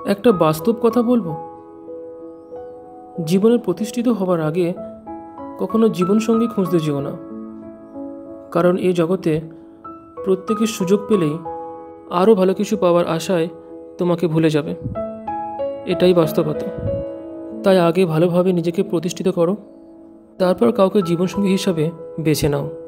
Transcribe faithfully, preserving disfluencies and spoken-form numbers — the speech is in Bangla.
একটা বাস্তব কথা বলবো, জীবনে প্রতিষ্ঠিত হবার আগে কখনো জীবনসঙ্গী খুঁজতে যেও না। কারণ এই জগতে প্রত্যেকের সুযোগ পেলেই আরও ভালো কিছু পাওয়ার আশায় তোমাকে ভুলে যাবে। এটাই বাস্তবতা। তাই আগে ভালোভাবে নিজেকে প্রতিষ্ঠিত করো, তারপর কাউকে জীবনসঙ্গী হিসাবে বেছে নাও।